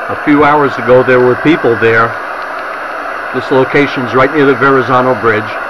A few hours ago there were people there. This location's right near the Verrazano Bridge.